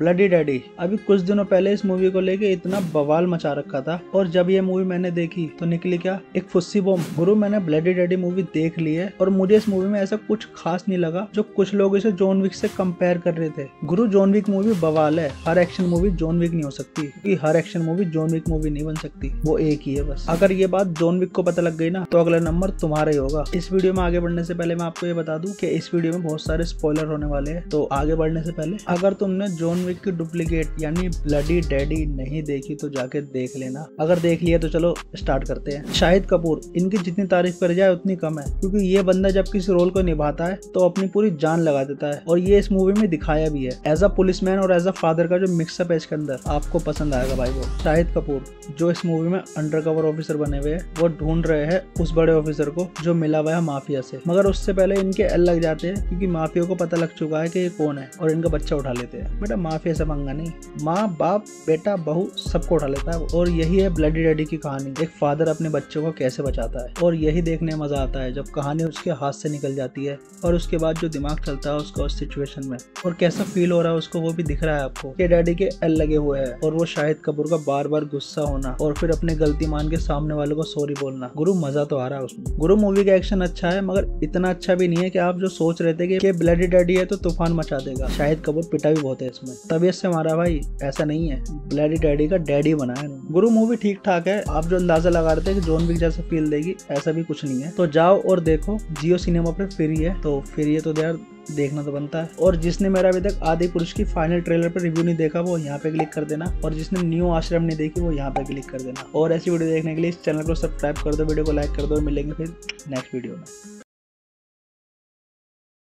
Bloody daddy. अभी कुछ दिनों पहले इस मूवी को लेके इतना बवाल मचा रखा था, और जब ये मूवी मैंने देखी तो निकली क्या, एक फुस्सी बॉम्ब। गुरु मैंने ब्लडी डैडी मूवी देख ली है और मुझे इस मूवी में ऐसा कुछ खास नहीं लगा जो कुछ लोग इसे जॉन विक से कंपेयर कर रहे थे। गुरु जॉन विक मूवी बवाल है, हर एक्शन मूवी जॉन विक नहीं हो सकती, क्योंकि हर action movie John Wick movie नहीं बन सकती, वो एक ही है बस। अगर ये बात जॉन विक को पता लग गई ना तो अगला नंबर तुम्हारा ही होगा। इस वीडियो में आगे बढ़ने से पहले मैं आपको ये बता दूं कि इस वीडियो में बहुत सारे स्पॉइलर होने वाले हैं। तो आगे बढ़ने से पहले अगर तुमने जॉन विक की डुप्लीकेट यानी ब्लडी डैडी नहीं देखी तो जाके देख लेना, अगर देख लिया तो चलो स्टार्ट करते हैं। शाहिद कपूर, इनकी जितनी तारीफ करी जाए उतनी कम है, क्योंकि ये बंदा जब किसी रोल को निभाता है तो अपनी पूरी जान लगा देता है, और ये इस मूवी में दिखाया भी है। एज अ पुलिसमैन और एज अ फादर का जो मिक्सअप है इसके अंदर, आपको पसंद आएगा भाई। वो शाहिद कपूर जो इस मूवी में अंडरकवर ऑफिसर बने हुए हैं, वो ढूंढ रहे हैं उस बड़े ऑफिसर को जो मिला हुआ है माफिया से, मगर उससे पहले इनके एल लग जाते हैं, क्योंकि माफिया को पता लग चुका है कि ये कौन है, और इनका बच्चा उठा लेते हैं। बेटा माफिया से पंगा नहीं, माँ बाप बेटा बहू सबको उठा लेता है, और यही है ब्लडी डैडी की कहानी। एक फादर अपने बच्चों को कैसे बचाता है, और यही देखने में मजा आता है जब कहानी उसके हाथ से निकल जाती है, और उसके बाद जो दिमाग चलता है उसका उस सिचुएशन में, और कैसा फील हो रहा है उसको, वो भी दिख रहा है आपको कि डैडी के एल लगे हुए हैं, और वो शाहिद कपूर का बार बार गुस्सा होना और फिर अपने गलती मान के सामने वालों को सॉरी बोलना। गुरु मजा तो आ रहा है उसमें। गुरु मूवी का एक्शन अच्छा है, मगर इतना अच्छा भी नहीं है कि आप जो सोच रहे थे कि ब्लडी डैडी है तो तूफान मचा देगा। शाहिद कपूर पिटा भी बहुत है इसमें, तबीयत से मारा भाई, ऐसा नहीं है। ब्लडी डैडी का डैडी बना है। गुरु मूवी ठीक ठाक है, आप जो अंदाजा लगा रहे थे कि जॉन विक जैसा फील देगी, ऐसा भी कुछ नहीं है। तो जाओ और देखो, जियो सिनेमा पे फ्री है, तो फ्री है तो यार देखना तो बनता है। और जिसने मेरा अभी तक आदि पुरुष की फाइनल ट्रेलर पर रिव्यू नहीं देखा वो यहाँ पे क्लिक कर देना, और जिसने न्यू आश्रम नहीं देखी वो यहाँ पे क्लिक कर देना। और ऐसी वीडियो देखने के लिए इस चैनल को सब्सक्राइब कर दो, वीडियो को लाइक कर दो, और मिलेंगे फिर नेक्स्ट वीडियो में।